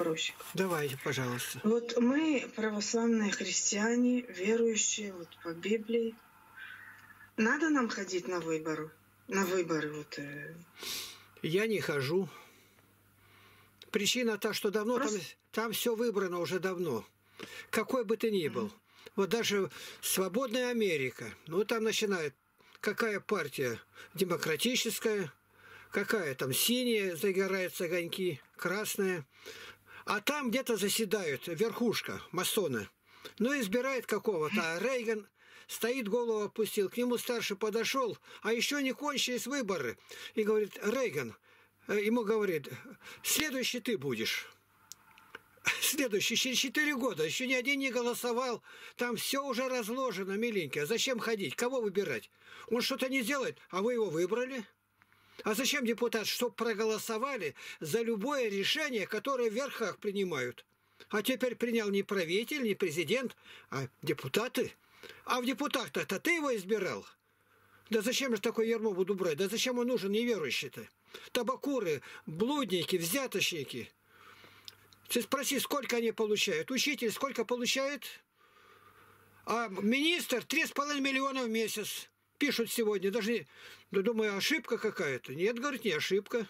вопросик. Давайте, пожалуйста. Вот мы, православные христиане, верующие вот по Библии, надо нам ходить на выборы? На выборы вот. Я не хожу. Причина та, что давно там все выбрано уже давно. Какой бы ты ни был. Вот даже свободная Америка. Ну, там начинает, какая партия демократическая, какая там синяя, загораются огоньки, красная. А там где-то заседают верхушка, масоны. Ну, избирает какого-то. А Рейган стоит, голову опустил. К нему старший подошел, а еще не кончились выборы. И говорит, Рейган, ему говорит, следующий ты будешь. Следующий, через 4 года, еще ни один не голосовал, там все уже разложено, миленькое. Зачем ходить? Кого выбирать? Он что-то не делает, а вы его выбрали? А зачем депутат? Чтоб проголосовали за любое решение, которое в верхах принимают. А теперь принял не правитель, не президент, а депутаты. А в депутатах-то ты его избирал? Да зачем же такое ярмо буду брать? Да зачем он нужен неверующий-то? Табакуры, блудники, взяточники. Ты спроси, сколько они получают. Учитель сколько получает? А министр 3,5 миллиона в месяц. Пишут сегодня. Даже, да, думаю, ошибка какая-то. Нет, говорит, не ошибка.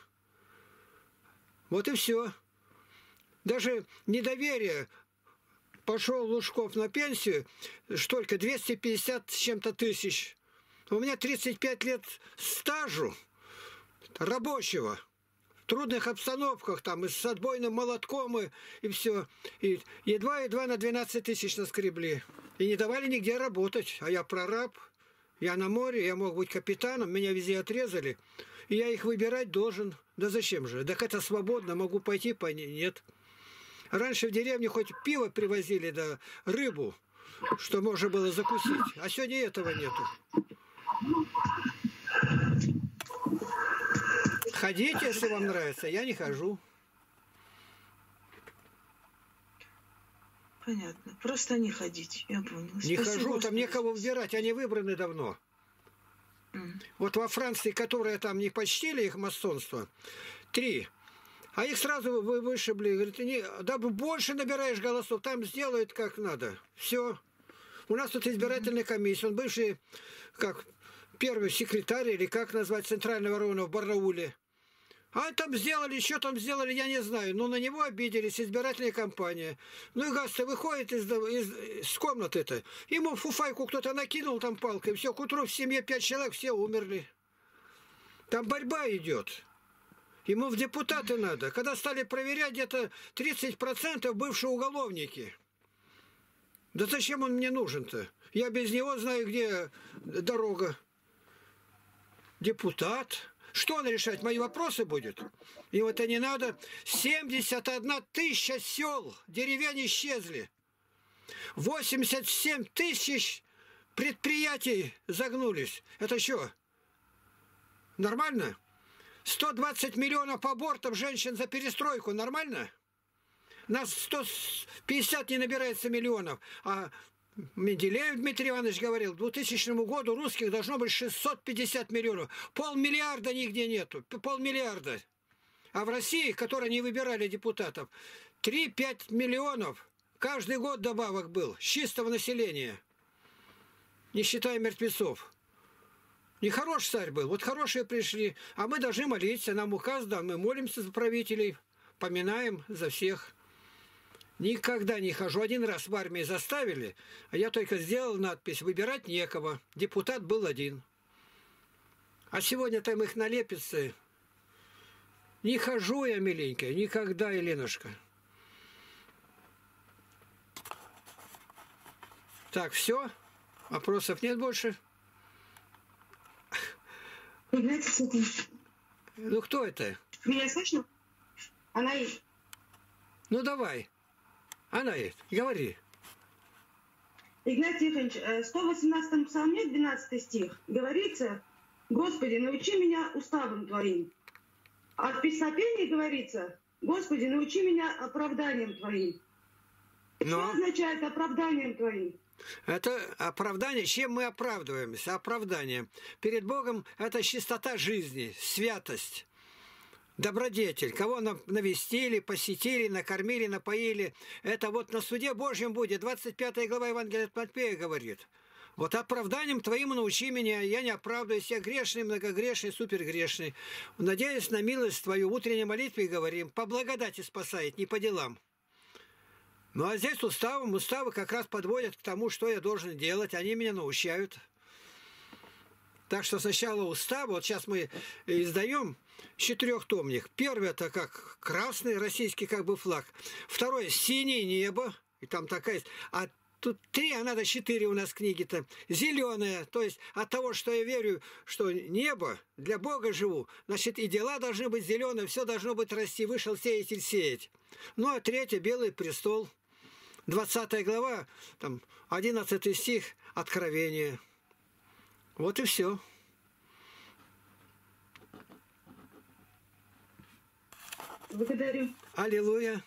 Вот и все. Даже недоверие. Пошел Лужков на пенсию, столько, 250 с чем-то тысяч. У меня 35 лет стажу рабочего. В трудных обстановках, там, и с отбойным молотком, и все. И едва-едва на 12 тысяч наскребли. И не давали нигде работать. А я прораб, я на море, я мог быть капитаном, меня везде отрезали. И я их выбирать должен. Да зачем же? Так это свободно, могу пойти, нет. Раньше в деревне хоть пиво привозили, да рыбу, что можно было закусить. А сегодня этого нету. Ходите, если вам нравится. Я не хожу. Понятно. Просто не ходить. Я понял. Не хожу, там некого выбирать. Они выбраны давно. Вот во Франции, которые там не почтили их масонство, 3. А их сразу вышибли. Говорит, да больше набираешь голосов, там сделают как надо. Все. У нас тут избирательная комиссия. Он бывший, как, первый секретарь, или как назвать, центрального района в Барнауле. А там сделали, что там сделали, я не знаю. Но на него обиделись, избирательная кампания. Ну и Гаста выходит из комнаты-то. Ему фуфайку кто-то накинул там палкой. Все, к утру в семье 5 человек, все умерли. Там борьба идет. Ему в депутаты надо. Когда стали проверять, где-то 30% бывшие уголовники. Да зачем он мне нужен-то? Я без него знаю, где дорога. Депутат. Что он решать? Мои вопросы будет? Им это не надо. 71 тысяча сел, деревень исчезли. 87 тысяч предприятий загнулись. Это что? Нормально? 120 миллионов абортов женщин за перестройку. Нормально? Нас 150 не набирается миллионов. А Менделеев Дмитрий Иванович говорил, к 2000 году русских должно быть 650 миллионов. 500 миллиарда нигде нету. 500 миллиарда. А в России, которые не выбирали депутатов, 3-5 миллионов каждый год добавок был с чистого населения. Не считая мертвецов. Нехороший царь был. Вот хорошие пришли. А мы должны молиться. Нам указ дан. Мы молимся за правителей. Поминаем за всех. Никогда не хожу. Один раз в армии заставили, а я только сделал надпись «Выбирать некого». Депутат был один. А сегодня там их налепится. Не хожу я, миленькая, никогда, Еленушка. Так, все? Вопросов нет больше? Ну, кто это? Меня слышно? Она есть. Ну, давай. Она есть. Говори. Игнатий Тихонович, в 118 псалме, 12 стих, говорится, «Господи, научи меня уставом Твоим». А в песнопении говорится, «Господи, научи меня оправданием Твоим». Что означает оправданием Твоим? Это оправдание. Чем мы оправдываемся? Оправданием. Перед Богом это чистота жизни, святость. добродетель. Кого навестили, посетили, накормили, напоили. Это вот на суде Божьем будет. 25 глава Евангелия от Матфея говорит. Вот оправданием твоим научи меня, я не оправдываюсь, я грешный, многогрешный, супергрешный. Надеюсь на милость твою, в утренней молитве говорим, по благодати спасает, не по делам. Ну а здесь уставы как раз подводят к тому, что я должен делать, они меня научают. Так что сначала уставы, вот сейчас мы издаем четырехтомник. Первый это как красный российский как бы флаг. Второй синее небо, и там такая есть. А тут 3, а надо 4 у нас книги-то. Зеленая, то есть от того, что я верю, что небо, для Бога живу, значит и дела должны быть зеленые, все должно быть расти. Вышел сеятель сеять. Ну а 3, белый престол. 20 глава, там 11 стих, Откровение. Вот и все. Благодарю. Аллилуйя.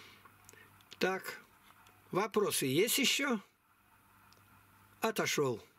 Так, вопросы есть еще? Отошел.